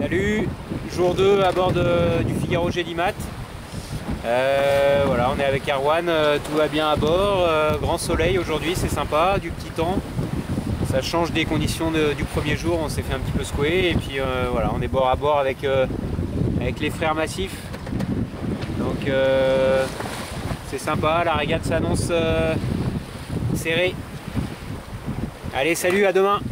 Salut, jour 2 à bord du Figaro Gélimat. Voilà, on est avec Erwan, tout va bien à bord, grand soleil aujourd'hui, c'est sympa, du petit temps. Ça change des conditions du premier jour, on s'est fait un petit peu secouer et puis voilà, on est bord à bord avec les frères Massif. Donc c'est sympa, la régate s'annonce serrée. Allez, salut, à demain.